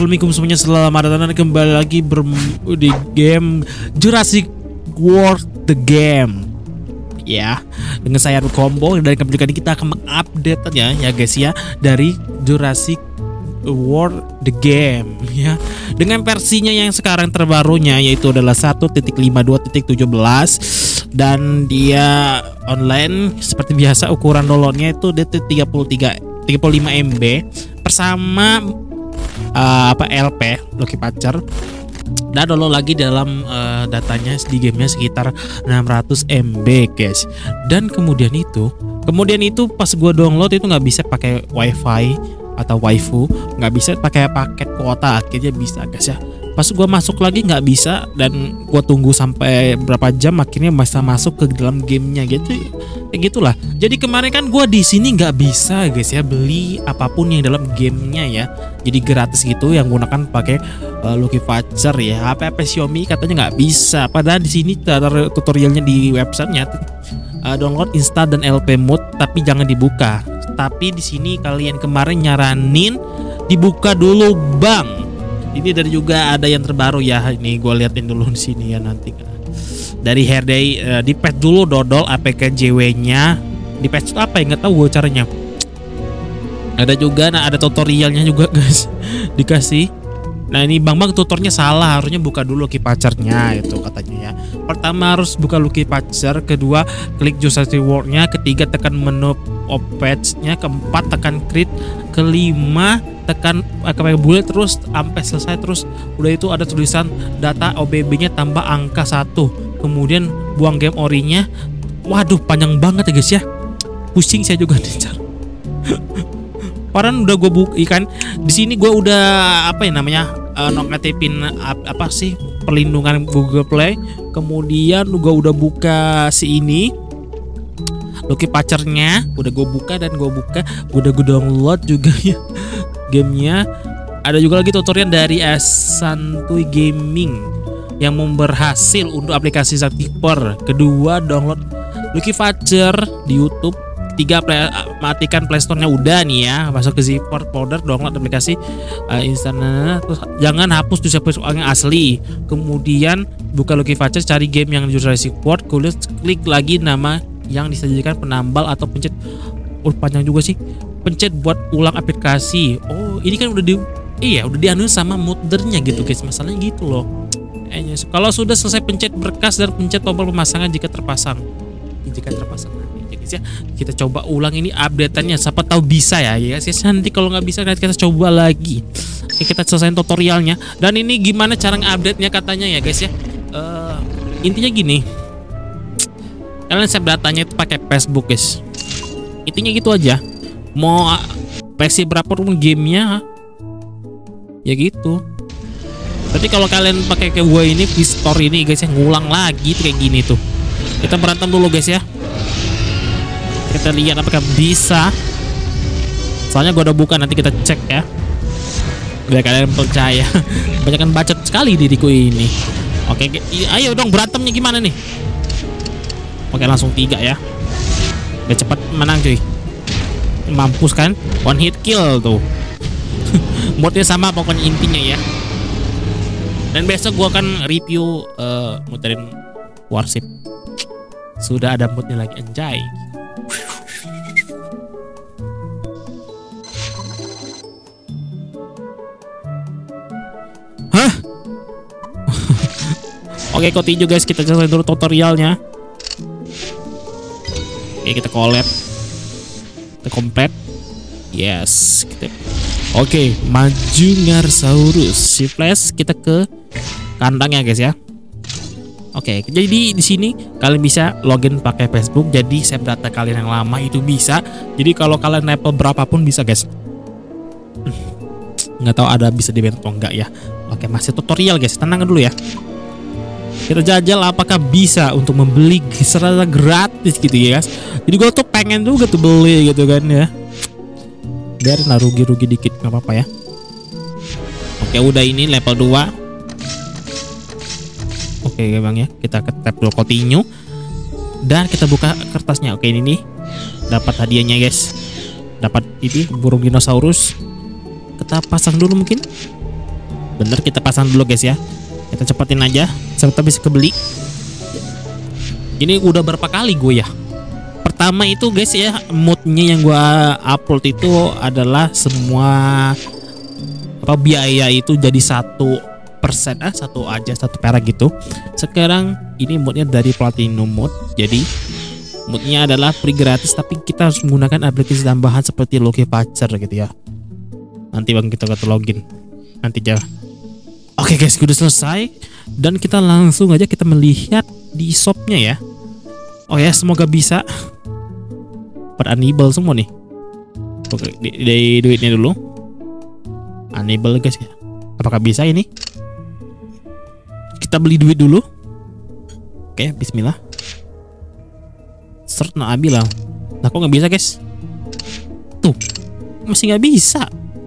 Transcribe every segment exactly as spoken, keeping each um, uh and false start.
assalamualaikum semuanya, selamat datang dan kembali lagi di game Jurassic World The Game. Ya, dengan saya Combo dan kali kita akan mengupdate ya, ya guys ya, dari Jurassic World The Game ya, dengan versinya yang sekarang terbarunya yaitu adalah satu titik lima dua titik tujuh belas dan dia online seperti biasa. Ukuran downloadnya itu D T tiga puluh tiga tiga puluh lima M B bersama uh, apa L P Loki Patcher, dan download lagi dalam uh, datanya di gamenya sekitar enam ratus M B guys. Dan kemudian itu kemudian itu pas gua download itu nggak bisa pakai wifi atau waifu, nggak bisa pakai paket kuota, akhirnya bisa guys ya. Pas gua masuk lagi nggak bisa, dan gua tunggu sampai berapa jam akhirnya bisa masuk ke dalam gamenya gitu. Kayak gitulah. Jadi kemarin kan gua di sini nggak bisa guys ya beli apapun yang dalam gamenya ya. Jadi gratis gitu yang gunakan pakai uh, Loki Patcher ya. H P H P Xiaomi katanya nggak bisa. Padahal di sini ada tutorialnya di websitenya. Uh, download, install dan L P mode, tapi jangan dibuka. Tapi di sini kalian kemarin nyaranin dibuka dulu bang. Ini dari juga ada yang terbaru ya. Ini gue liatin dulu di sini ya nanti. Dari Herday uh, di patch dulu dodol A P K J W-nya. Di patch apa ya, nggak tahu gue caranya. Ada juga, nah ada tutorialnya juga guys. Dikasih. Nah ini bang bang tutornya salah, harusnya buka dulu Loki Patcher-nya itu katanya ya. Pertama harus buka Loki Patcher, kedua klik Jurassic World-nya, ketiga tekan menu opage-nya, keempat tekan create, kelima tekan pakai bullet terus sampai selesai, terus udah itu ada tulisan data O B B-nya tambah angka satu, kemudian buang game ori-nya. Waduh panjang banget ya guys ya, pusing saya juga nih. Paran udah gue bukikan di sini, gue udah apa ya namanya uh, nonaktifin apa sih perlindungan Google Play, kemudian gue udah buka si ini Loki Patcher-nya, udah gue buka dan gue buka udah gue download juga ya gamenya. Ada juga lagi tutorial dari Santuy Gaming yang berhasil untuk aplikasi Zatiper. Kedua download Loki Patcher di YouTube. Tiga play, matikan Playstore-nya udah nih ya, masuk ke zipper folder, download aplikasi uh, instan, terus jangan hapus tuh siapa yang asli. Kemudian buka Loki Patcher, cari game yang Jurassic World, klik, klik lagi nama yang disajikan penambal atau pencet. Oh panjang juga sih, pencet buat ulang aplikasi. Oh ini kan udah di iya udah dianulir sama moddernya gitu guys, masalahnya gitu loh. Eh, kalau sudah selesai pencet berkas dan pencet tombol pemasangan jika terpasang. Jika terpasang ya, kita coba ulang ini update-annya, siapa tahu bisa ya ya guys. Nanti kalau nggak bisa kita coba lagi. Oke, kita selesaiin tutorialnya. Dan ini gimana cara update-nya katanya ya guys ya. Uh, intinya gini, kalian save datanya itu pakai Facebook guys. Intinya gitu aja. Mau versi berapa pun gamenya ya gitu. Tapi kalau kalian pakai kayak gue ini di store ini guys ya, ngulang lagi tuh kayak gini tuh. Kita berantem dulu guys ya. Kita lihat apakah bisa. Soalnya gue udah buka, nanti kita cek ya. Biar kalian percaya. Banyak kan bacot sekali diriku ini. Oke, ayo dong berantemnya gimana nih? Oke langsung tiga ya. Biar cepat menang cuy. Mampus kan? One hit kill tuh. Modnya sama pokoknya intinya ya. Dan besok gue akan review uh, muterin Warship. Sudah ada moodnya lagi, anjay. Hah? Oke, continue guys, kita selesai dulu tutorialnya. Oke, kita collab. Kita komplit. Yes, kita. Oke, maju Ngarsaurus. Si flash kita ke kandang ya guys ya. Oke, jadi di sini kalian bisa login pakai Facebook, jadi save data kalian yang lama itu bisa. Jadi kalau kalian level berapapun bisa guys. Nggak tahu ada bisa di band atau enggak ya. Oke, masih tutorial guys, tenang dulu ya. Kita jajal apakah bisa untuk membeli secara gratis gitu ya guys. Jadi gue tuh pengen juga tuh beli gitu kan ya. Biar lah rugi-rugi dikit nggak apa-apa ya. Oke, udah ini level dua. Oke bang ya, kita ke tab dulu continue dan kita buka kertasnya. Oke ini nih dapat hadiahnya guys, dapat ini burung dinosaurus. Kita pasang dulu mungkin. Bener, kita pasang dulu guys ya. Kita cepetin aja serta bisa kebeli. Ini udah berapa kali gue ya. Pertama itu guys ya, moodnya yang gue upload itu adalah semua apa biaya itu jadi satu persen ah satu aja satu perak gitu. Sekarang ini moodnya dari platinum mode, jadi moodnya adalah free gratis, tapi kita harus menggunakan aplikasi tambahan seperti Lucky Patcher gitu ya. Nanti bang kita akan login nanti aja. Oke guys, udah selesai dan kita langsung aja kita melihat di shopnya ya. Oh ya, semoga bisa. Pada enable semua nih. Oke, di, di duitnya dulu. Enable guys ya. Apakah bisa ini? Kita beli duit dulu. Oke, bismillah. Start nah bilang. Nah, kok nggak bisa guys? Tuh, masih nggak bisa.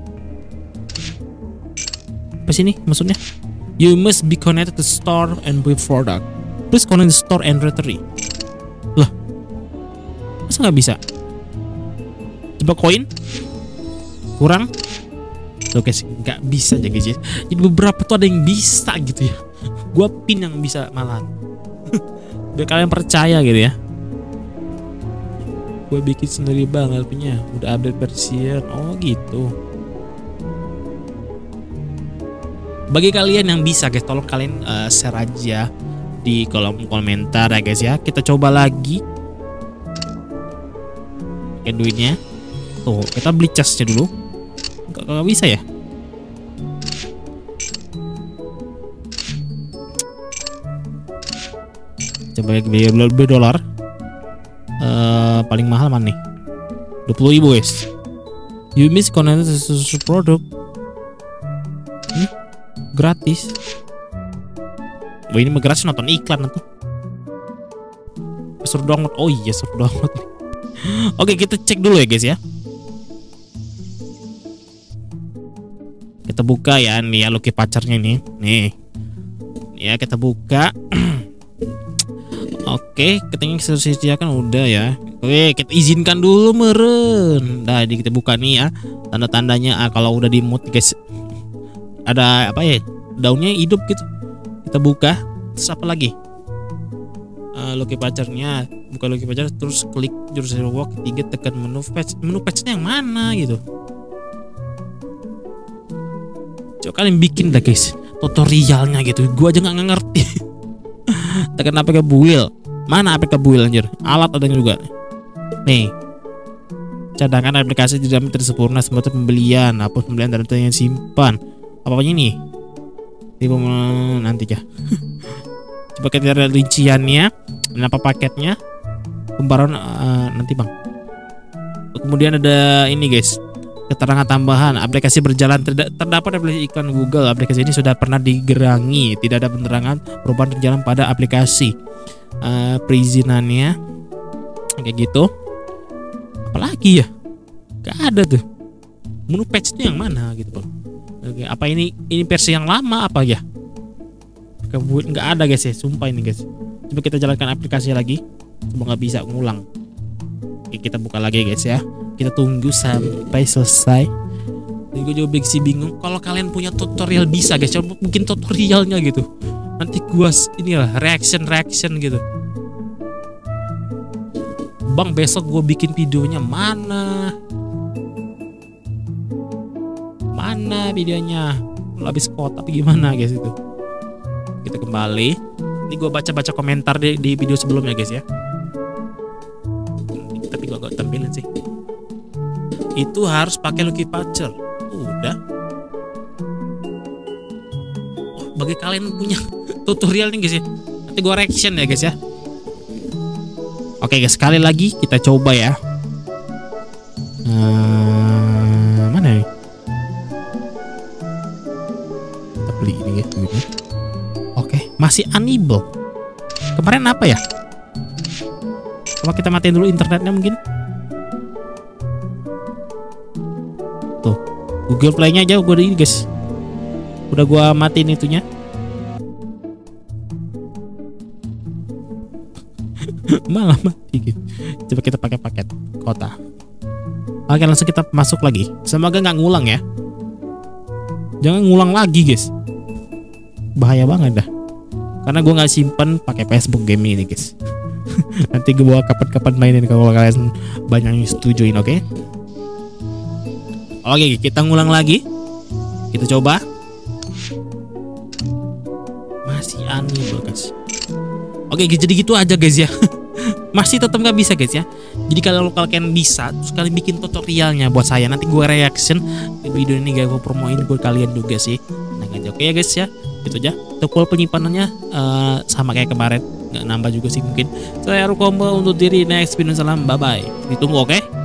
Apa sini maksudnya? You must be connected to store and buy product. Please connect the store and retry. Lah, masa nggak bisa? Coba koin kurang. Tuh guys, nggak bisa aja guys ya. Jadi beberapa tuh ada yang bisa gitu ya. Gua pin yang bisa malah. Biar kalian percaya gitu ya. Gue bikin sendiri banget punya. Udah update version. Oh gitu. Bagi kalian yang bisa guys, tolong kalian uh, share aja di kolom komentar ya guys ya. Kita coba lagi. Oke, duitnya. Tuh, kita beli chestnya dulu. Gak, gak bisa ya? Coba beli beli dolar. Uh, paling mahal mana nih? dua puluh ribu guys. You miss connected to product. Hmm? Gratis. Wah, ini mah gratis, nonton iklan nanti. Suruh download. Oh iya, suruh download. Oke, kita cek dulu ya guys ya. Kita buka ya nih ya Lucky Patchernya ini. Nih. Ya, kita buka. Oke, katanya kita sediakan udah ya. Oke, kita izinkan dulu meren. Nah, ini kita buka nih ya. Tanda-tandanya ah, kalau udah di mood guys. Ada apa ya? Daunnya hidup gitu. Kita buka. Terus apa lagi? Uh, Lucky Patchernya. Buka Lucky Patcher terus klik jurus walk ketiga, tekan menu patch. Menu patchnya yang mana gitu? Coba kalian bikin dah guys tutorialnya gitu. Gua aja nggak ngerti. Tekan A P K build. Mana A P K build anjir? Alat ada juga. Nih. Cadangan aplikasi tidak tersempurna sebatas pembelian. Hapus pembelian dan data yang simpan. Apa-apanya nih? Tipe nanti ya. Coba kita lihat rinciannya, berapa paketnya, pembaruan uh, nanti bang. Kemudian ada ini guys, keterangan tambahan, aplikasi berjalan tidak terdapat aplikasi iklan Google. Aplikasi ini sudah pernah digerangi, tidak ada penerangan perubahan terjalan pada aplikasi. Uh, perizinannya kayak gitu. Apalagi ya? Gak ada tuh. Menu patch-nya yang mana gitu bang? Oke, apa ini ini versi yang lama apa ya? Kebuat nggak ada guys ya, sumpah ini guys. Coba kita jalankan aplikasi lagi, coba nggak bisa ngulang. Oke, kita buka lagi guys ya. Kita tunggu sampai selesai. Ini gue juga sih bingung. Kalau kalian punya tutorial bisa guys, coba bikin tutorialnya gitu. Nanti gua inilah reaction reaction gitu. Bang, besok gue bikin videonya mana? Mana videonya? Lo habis kota apa gimana guys itu? Kita kembali. Ini gue baca-baca komentar di, di video sebelumnya guys ya. Tapi gue gak tampilin sih. Itu harus pakai Lucky Patcher. Udah. Oh, bagi kalian punya tutorial nih guys ya. Nanti gue reaction ya guys ya. Oke guys, sekali lagi kita coba ya. Hmm, mana nih? Kita beli ini guys duitnya. Oke, masih unable. Kemarin apa ya? Coba kita matiin dulu internetnya mungkin. Tuh, Google Play-nya aja gue udah ini guys. Udah gue matiin itunya. Malah mati gitu. Coba kita pakai paket kota. Oke, langsung kita masuk lagi. Semoga nggak ngulang ya. Jangan ngulang lagi guys. bahaya banget dah. Karena gue nggak simpen pakai Facebook game ini guys. Nanti gue bawa kapan-kapan mainin kalau kalian banyak yang setujuin, oke? Okay? Oke, kita ngulang lagi. Kita coba. Masih unable guys. Oke, jadi gitu aja guys ya. Masih tetap nggak bisa guys ya. Jadi kalau kalian bisa, terus kalian bikin tutorialnya buat saya. Nanti gue reaction di video ini, gue promoin buat kalian juga sih. Nah aja, oke ya guys ya. Gitu aja. Tombol penyimpanannya uh, sama kayak kemarin, nggak nambah juga sih mungkin. Saya Rukombo untuk diri, next video, salam, bye bye. Ditunggu, oke? Okay?